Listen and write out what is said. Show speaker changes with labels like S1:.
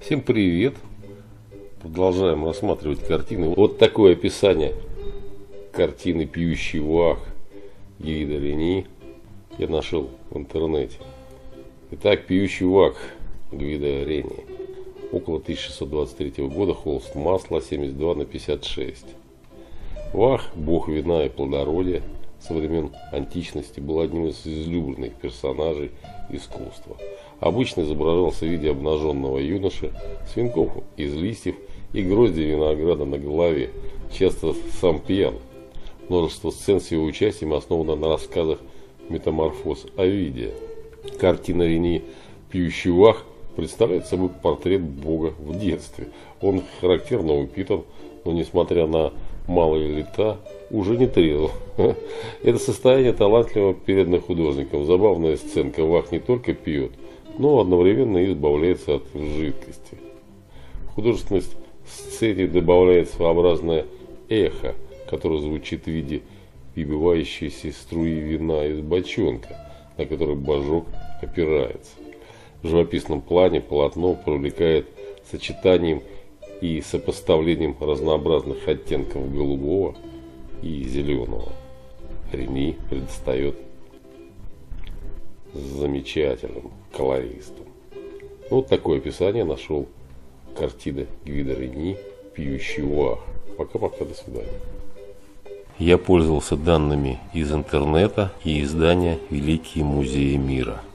S1: Всем привет! Продолжаем рассматривать картины. Вот такое описание картины «Пьющий Вах» Гида Рени я нашел в интернете. Итак, «Пьющий Вах» Гида Рени. Около 1623 года, холст масла 72/56. Вах, бог вина и плодородия со времен античности, был одним из излюбленных персонажей искусства. Обычно изображался в виде обнаженного юноши с венком из листьев и грозди винограда на голове, часто сам пьян. Множество сцен с его участием основано на рассказах «Метаморфоз Овидия». Картина Рени «Пьющий Вах» представляет собой портрет бога в детстве. Он характерно упитан, но несмотря на малые лета, уже не трезв. Это состояние талантливого передано художником. Забавная сценка. Вах не только пьет, но одновременно и избавляется от жидкости. В художественность сцене добавляет своеобразное эхо, которое звучит в виде выбивающейся струи вина из бочонка, на который божок опирается. В живописном плане полотно привлекает сочетанием и сопоставлением разнообразных оттенков голубого и зеленого. Рени предстает замечательным колористом. Вот такое описание нашел картина Гида Рени «Пьющий Вах». Пока-пока, до свидания. Я пользовался данными из интернета и издания «Великие музеи мира».